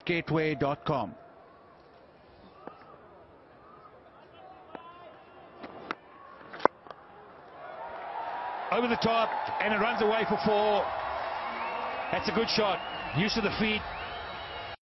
sportsgateway.com. Over the top, and it runs away for 4. That's a good shot. Use of the feet.